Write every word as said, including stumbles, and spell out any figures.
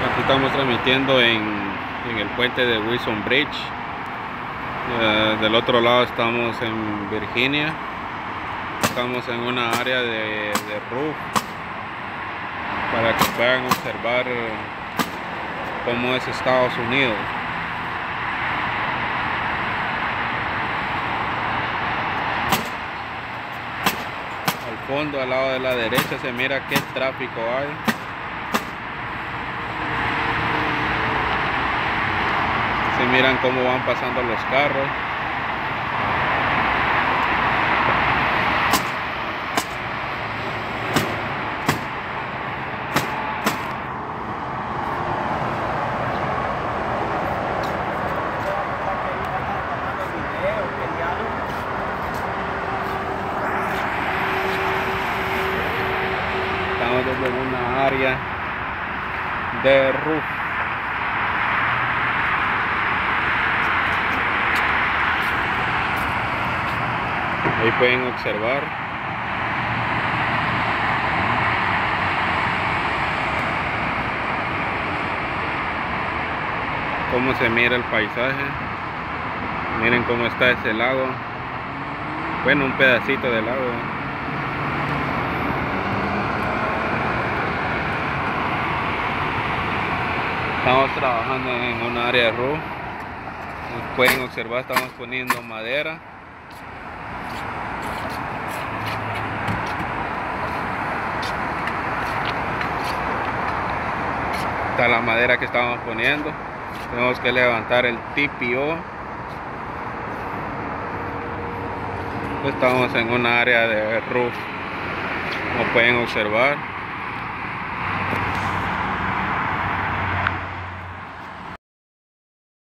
Aquí estamos transmitiendo en, en el puente de Wilson Bridge. Uh, del otro lado estamos en Virginia. Estamos en una área de, de roof para que puedan observar cómo es Estados Unidos. Al fondo, al lado de la derecha, se mira qué tráfico hay. Se miran cómo van pasando los carros. Estamos desde una área de roof. Ahí pueden observar cómo se mira el paisaje. Miren cómo está ese lago. Bueno, un pedacito de lago. Estamos trabajando en un área de roof. Como pueden observar, estamos poniendo madera. Está la madera que estamos poniendo. Tenemos que levantar el T P O. Estamos en una área de roof, como pueden observar.